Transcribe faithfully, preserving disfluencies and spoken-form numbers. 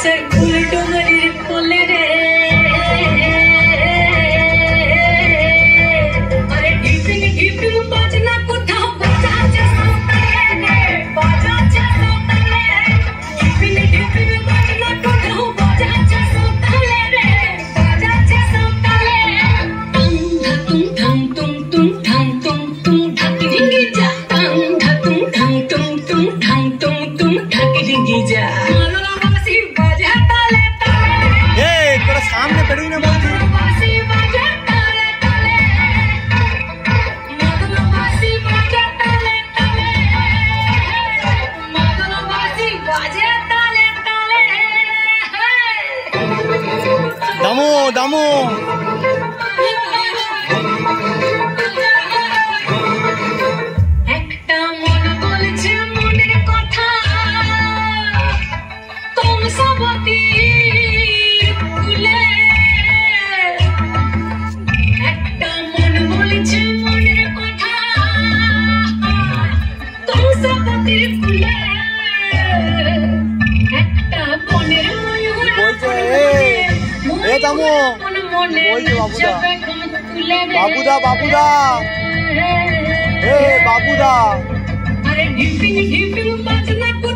से फूल डोंगरी फूल रे अरे ढिपिंग ढिपिंग बाजना कोठा बजा जैसा तले बजा जैसा तले ढिपिंग ढिपिंग बाजना कोठा बजा जैसा तले रे बजा जैसा तले तुम धम तुम तुम धम तुम तुम ढक डिंगी जा तुम धम तुम तुम तुम धम तुम तुम ढक डिंगी जा सामने खड़ी ना बोलती दामू दामू একটা মন বলছে মনের কথা তুম সবতি बाबूदा बाबूदा ए बाबूदा अरे ढिपिंग ढिपिंग बाजना